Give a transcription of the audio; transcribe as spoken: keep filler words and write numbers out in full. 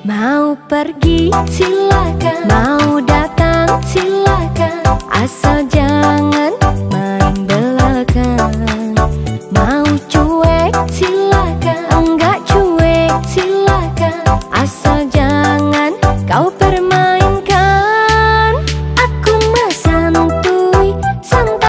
Mau pergi silakan, mau datang silakan, asal jangan main belakang. Mau cuek silakan, enggak cuek silakan, asal jangan kau pergi.